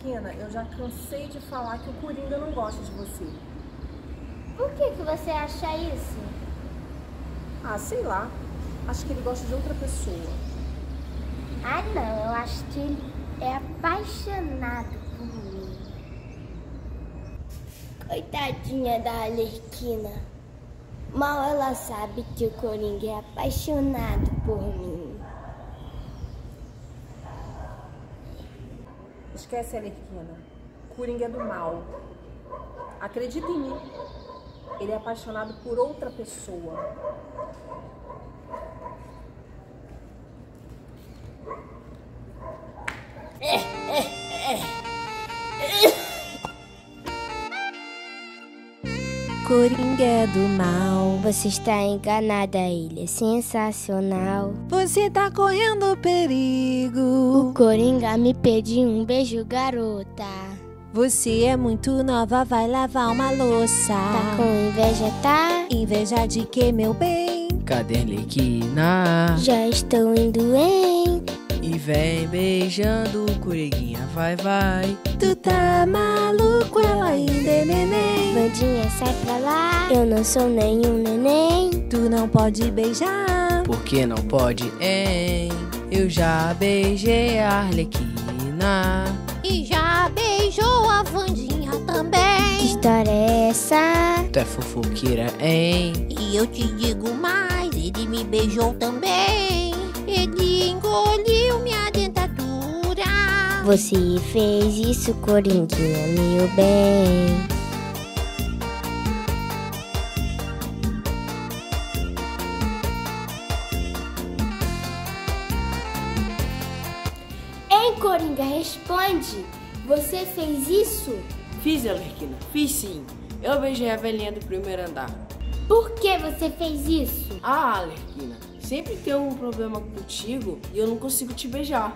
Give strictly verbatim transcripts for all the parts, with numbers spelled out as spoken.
Arlequina, eu já cansei de falar que o Coringa não gosta de você. Por que que você acha isso? Ah, sei lá. Acho que ele gosta de outra pessoa. Ah, não. Eu acho que ele é apaixonado por mim. Coitadinha da Arlequina. Mal ela sabe que o Coringa é apaixonado por mim. Esquece, Arlequina. Coringa é do mal. Acredita em mim. Ele é apaixonado por outra pessoa. Coringa é do mal. Você está enganada, ele é sensacional. Você tá correndo perigo. O Coringa me pediu um beijo, garota. Você é muito nova, vai lavar uma louça. Tá com inveja, tá? Inveja de que, meu bem? Cadê a Arlequina? Já estou indo, hein? E vem beijando o Coringuinha, vai, vai. Tu tá maluco, ela ainda é neném. Vandinha, sai pra lá. Eu não sou nenhum neném. Tu não pode beijar. Por que não pode, hein? Eu já beijei a Arlequina. E já beijou a Vandinha também. Que história é essa? Tu é fofoqueira, hein? E eu te digo mais, ele me beijou também. Ele engoliu minha dentadura. Você fez isso, Coringuinha, meu bem. Ei, Coringa, responde. Você fez isso? Fiz, Arlequina, fiz sim. Eu beijei a velhinha do primeiro andar. Por que você fez isso? Ah, Arlequina, sempre tem algum problema contigo e eu não consigo te beijar.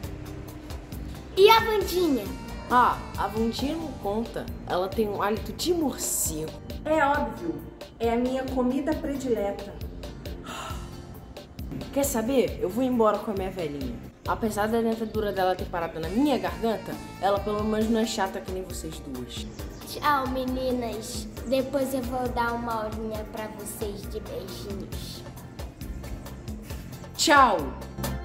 E a Vandinha? Ah, a Vandinha não conta. Ela tem um hálito de morcego. É óbvio. É a minha comida predileta. Quer saber? Eu vou embora com a minha velhinha. Apesar da dentadura dela ter parado na minha garganta, ela pelo menos não é chata que nem vocês duas. Tchau, meninas. Depois eu vou dar uma horinha pra vocês de beijinhos. Tchau!